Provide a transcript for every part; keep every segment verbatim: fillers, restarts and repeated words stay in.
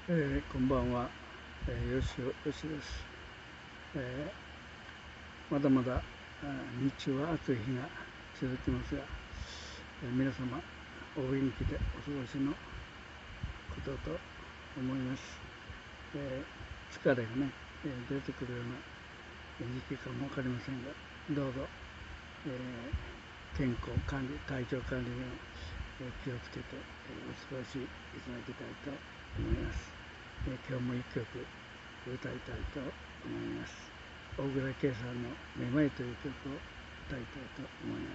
えー、こんばんは、えー、よしよしです、えー、まだまだ日中は暑い日が続きますが、えー、皆様お元気でお過ごしのことと思います。えー、疲れがね、えー、出てくるような時期かも分かりませんが、どうぞ、えー、健康管理、体調管理には気をつけてお過ごしいただきたいと思います。えー、今日も一曲歌いたいと思います。大倉圭さんの「めまい」という曲を歌いたいと思います。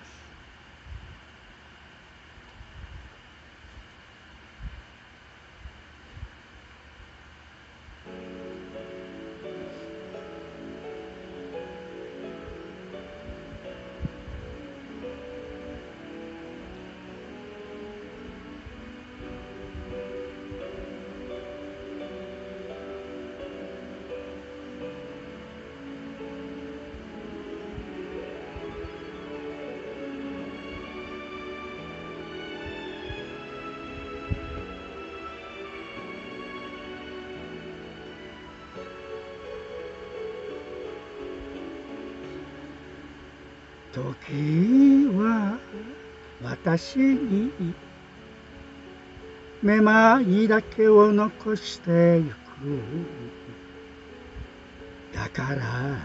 時は私にめまいだけを残してゆく。だから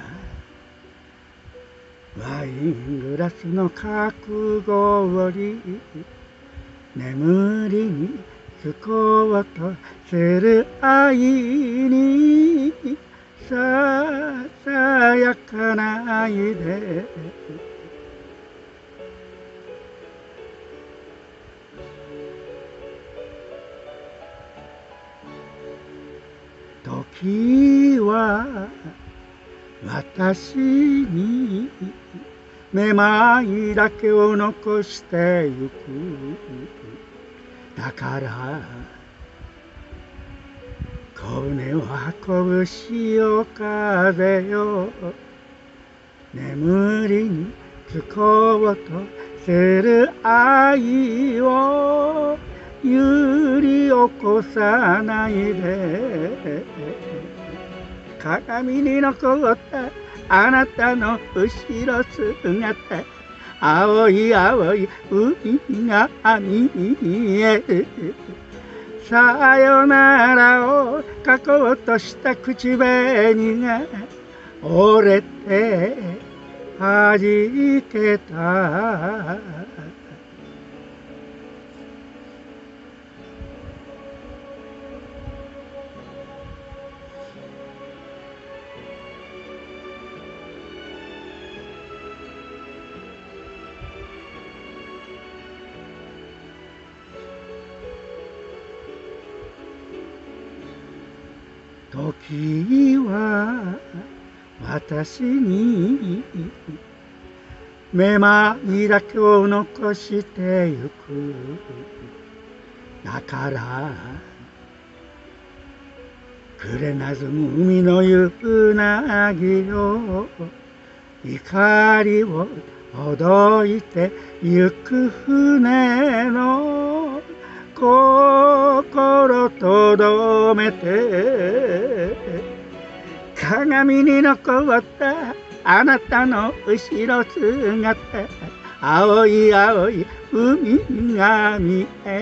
ワイングラスの覚悟を折り、眠りにつこうとする愛にささやかな愛で時は私にめまいだけを残してゆく。だから小舟を運ぶ潮風よ、眠りにつこうとする愛を揺り起こさないで。鏡に残ったあなたの後ろ姿、青い青い海が見える。さよならを書こうとした口紅が折れてはじけた。時は私にめまいだけを残してゆく。だから暮れなずむ海の夕なぎよ、怒りをほどいてゆく船の心とどめて、鏡に残ったあなたの後ろ姿、青い青い海が見え、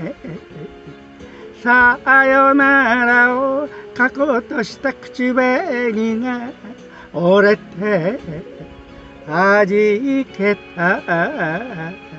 さよならを書こうとした口紅が折れてはじけた。